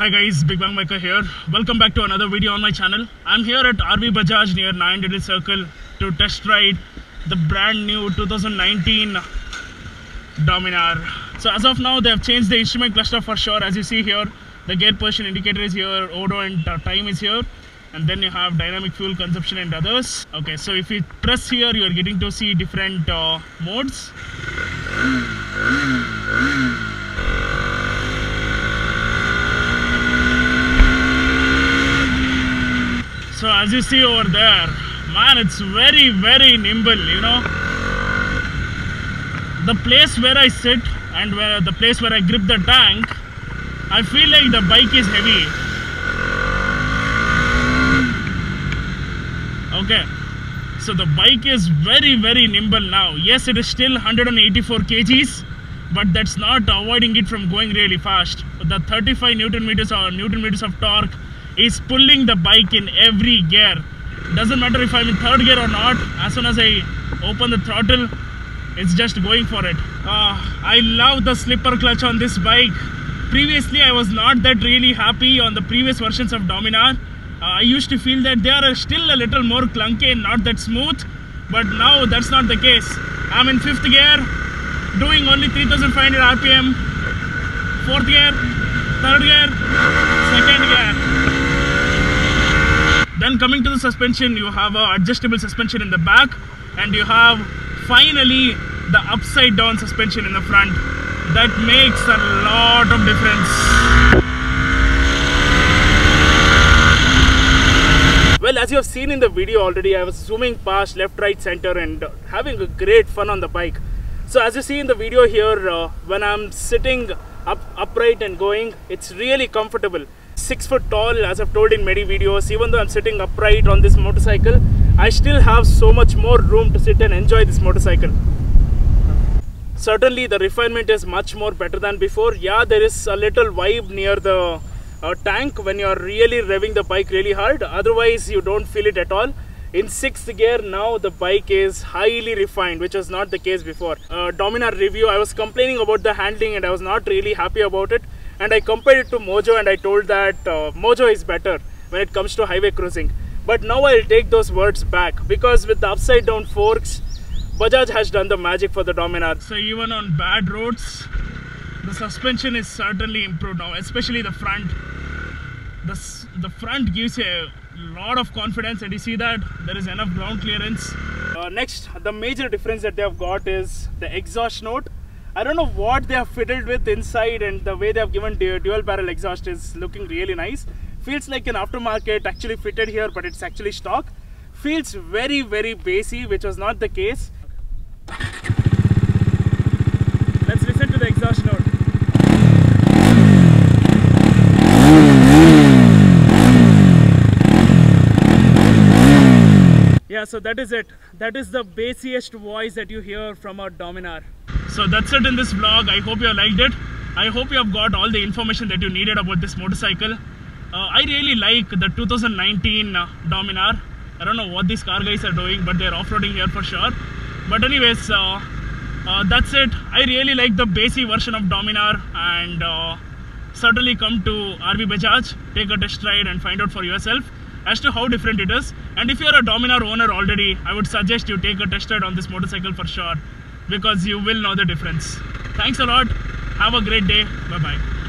Hi guys, Big Bang Maker here. Welcome back to another video on my channel. I'm here at RV Bajaj near 9 Little Circle to test ride the brand new 2019 Dominar. So as of now, they have changed the instrument cluster for sure. As you see here, the gear position indicator is here, odo and time is here, and then you have dynamic fuel consumption and others. Okay, so if you press here, you are getting to see different modes. So as you see over there, man, it's very nimble, you know. The place where I sit and the place where I grip the tank, I feel like the bike is heavy. Okay, so the bike is very nimble now. Yes, it is still 184 kgs, but that's not avoiding it from going really fast. The 35 Newton meters of torque is pulling the bike in every gear. Doesn't matter if I'm in third gear or not. As soon as I open the throttle, it's just going for it. I love the slipper clutch on this bike. Previously, I was not that really happy on the previous versions of Dominar. I used to feel that they are still a little more clunky and not that smooth, but now that's not the case. I'm in 5th gear, doing only 3500 RPM, 4th gear, 3rd gear, 2nd gear. Then coming to the suspension, you have an adjustable suspension in the back, and you have finally the upside down suspension in the front. That makes a lot of difference. Well, as you have seen in the video already, I was zooming past left, right, center and having a great fun on the bike. So as you see in the video here, when I'm sitting upright and going, it's really comfortable. 6 foot tall, as I've told in many videos. Even though I'm sitting upright on this motorcycle, I still have so much more room to sit and enjoy this motorcycle. Certainly the refinement is much more better than before. Yeah, there is a little vibe near the tank when you're really revving the bike really hard. Otherwise you don't feel it at all. In 6th gear now the bike is highly refined, which was not the case before. Dominar review, I was complaining about the handling and I was not really happy about it. And I compared it to Mojo and I told that Mojo is better when it comes to highway cruising. But now I'll take those words back, because with the upside down forks, Bajaj has done the magic for the Dominar. So even on bad roads, the suspension is certainly improved now, especially the front. The front gives a lot of confidence, and you see that there is enough ground clearance. Next, the major difference that they have got is the exhaust note. I don't know what they have fiddled with inside, and the way they have given dual barrel exhaust is looking really nice. Feels like an aftermarket actually fitted here, but it's actually stock. Feels very bassy, which was not the case. Let's listen to the exhaust note. Yeah, so that is it. That is the bassiest voice that you hear from a Dominar. So that's it in this vlog. I hope you liked it. I hope you have got all the information that you needed about this motorcycle. I really like the 2019 Dominar. I don't know what these car guys are doing, but they're off-roading here for sure. But anyways, that's it. I really like the basic version of Dominar, and certainly come to RV Bajaj, take a test ride and find out for yourself as to how different it is. And if you're a Dominar owner already, I would suggest you take a test ride on this motorcycle for sure, because you will know the difference. Thanks a lot. Have a great day. Bye bye.